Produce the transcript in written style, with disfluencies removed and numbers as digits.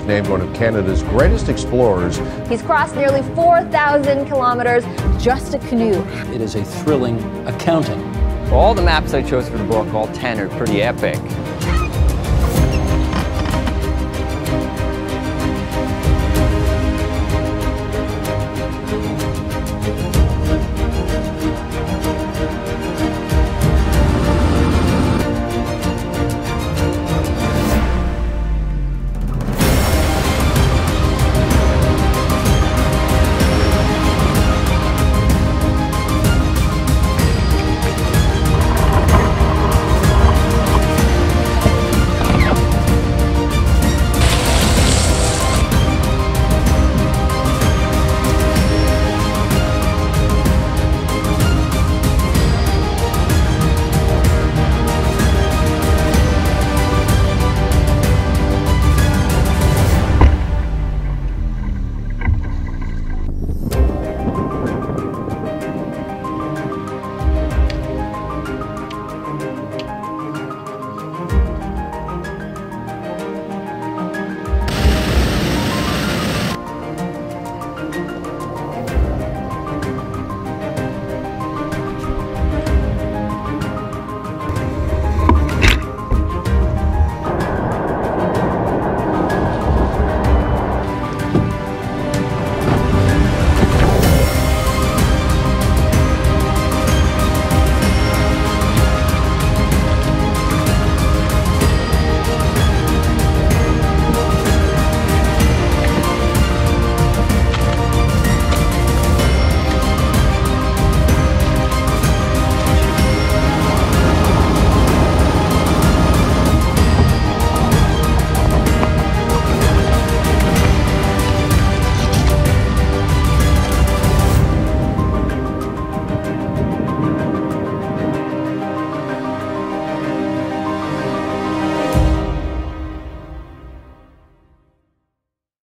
named one of Canada's greatest explorers. He's crossed nearly 4,000 kilometers, just a canoe. It is a thrilling accounting. All the maps I chose for the book, all 10, are pretty epic.